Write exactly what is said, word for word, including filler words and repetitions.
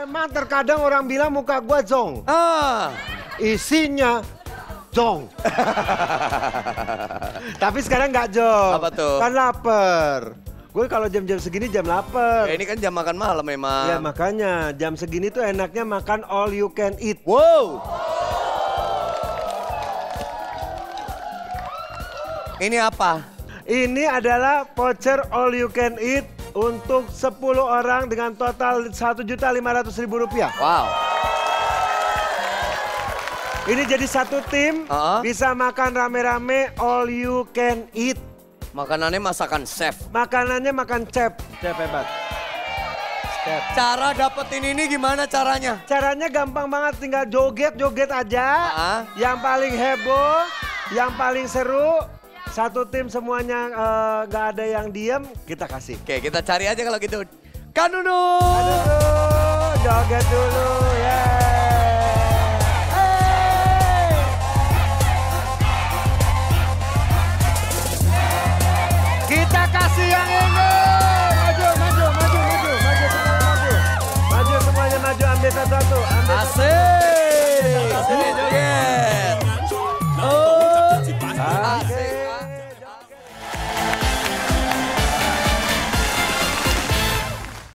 Memang terkadang orang bilang muka gua zong. Ah. Isinya zong. Tapi sekarang nggak zong. Apa tuh? Kan lapar. Gue kalau jam-jam segini jam lapar. Ya ini kan jam makan malam memang. Ya makanya jam segini tuh enaknya makan all you can eat. Wow. Ini apa? Ini adalah voucher all you can eat untuk sepuluh orang dengan total satu juta lima ratus ribu rupiah. Wow. Ini jadi satu tim, Uh-huh. bisa makan rame-rame all you can eat. Makanannya masakan chef. Makanannya makan chef. Chef hebat. Chef. Cara dapetin ini gimana caranya? Caranya gampang banget, tinggal joget-joget aja. Uh-huh. Yang paling heboh, yang paling seru, satu tim semuanya uh, gak ada yang diem, kita kasih. Oke, kita cari aja kalau gitu. Kanunu. Aduh, joget dulu, ya. Kita kasih yang ini.